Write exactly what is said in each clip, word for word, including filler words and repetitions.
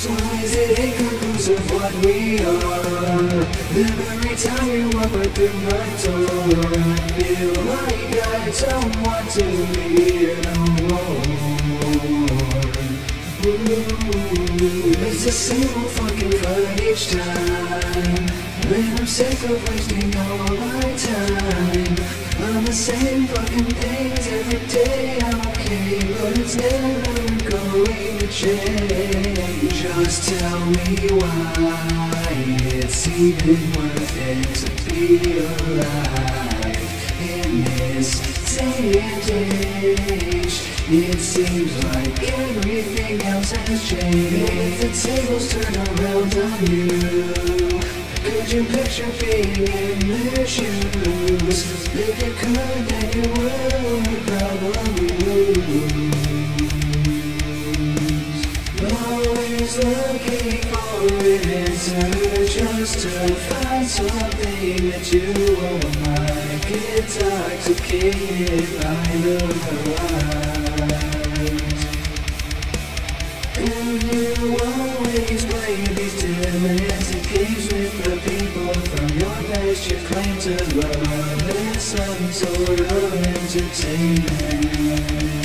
So is it inconclusive what we are? Every time you walk right through my door, I feel like I don't want to be here no more. Ooh, it's the same old fucking fight each time, and I'm sick of wasting all my time on the same fucking things every day. I'm okay, but it's never going to change. Just tell me why it's even worth it to be alive in this day and age. It seems like everything else has changed. If the tables turn around on you, could you picture being in their shoes? If you could, then you would probably lose. Always looking for an answer, just to find something that you won't like. Intoxicated by the light. And you always play these demented games with the people from your past you claim to love. There's some sort of entertainment.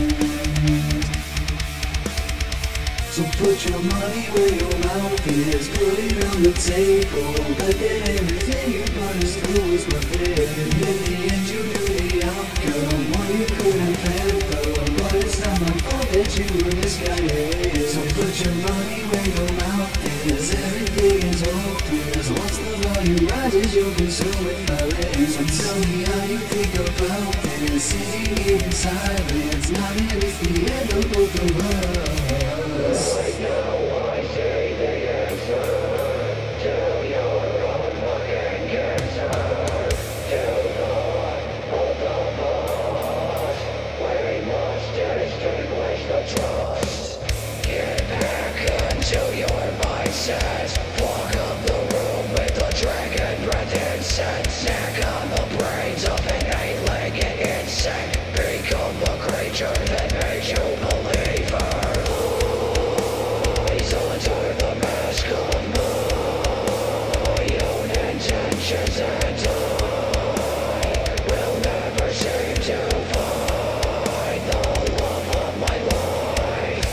So put your money where your mouth is, put it on the table, but then everything you put us through is worth it. And in the end you knew the outcome, one you couldn't fathom, but it's not my fault that you were misguided. So put your money where your mouth is, everything is hopeless. Once the volume rises you'll consume it violence. So tell me how you think about this, sitting here in silence, not that it's the end of both of us. Right now I say the answer to your own fucking cancer. Do not hold the past. We must distinguish the trust. Get back into your mindset. Walk up the room with the dragon breath incense. Snack on the brains of an eight-legged insect. Become the creature that makes you believer. Under the mask of my own intentions, and I will never seem to find the love of my life.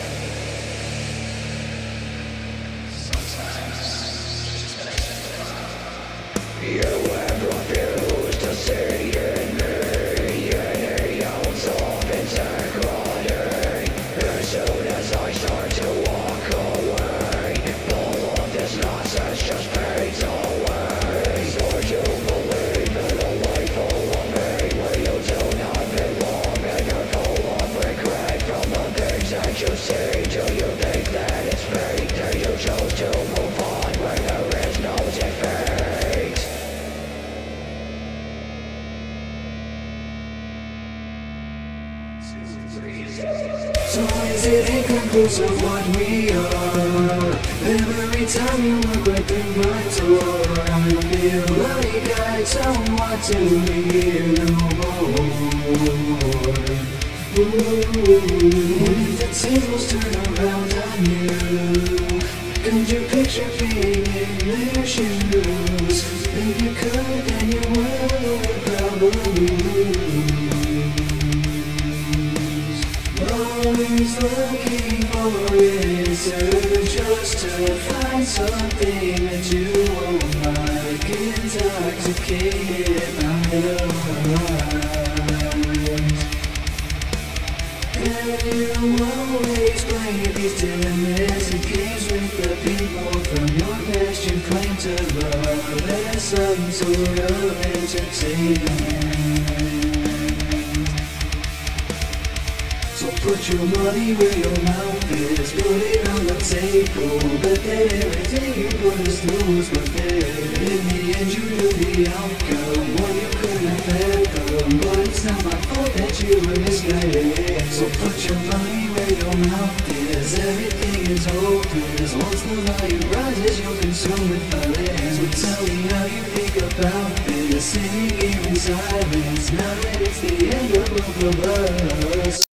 You have refused to see in me any ounce of integrity. As soon as I start to walk away, all of this nonsense just fades away. Or you believe in a life full of pain where you do not belong, and you're full of regret from the things that you see. Do you think that it's fate? Do you choose to move on where there is no defeat? So is it inconclusive what we are? Every time you walk right through my door, I feel like I don't want to be here no more. Ooh, if the tables turn around on you, could you picture being in their shoes? If you could, then you would probably lose. Always looking for an answer, just to find something that you won't like. Intoxicated by the light. And you always play these demented games with the people from your past you claim to love. There's some sort of entertainment. So put your money where your mouth is, put it on the table, but then everything you put us through is worth it. In the end you knew the outcome, one you couldn't fathom, but it's not my fault that you were misguided. So put your money where your mouth is, everything is hopeless. Once the volume rises you'll consume it violence. So tell me how you think about this, sitting here in silence, now that it's the end of both of us.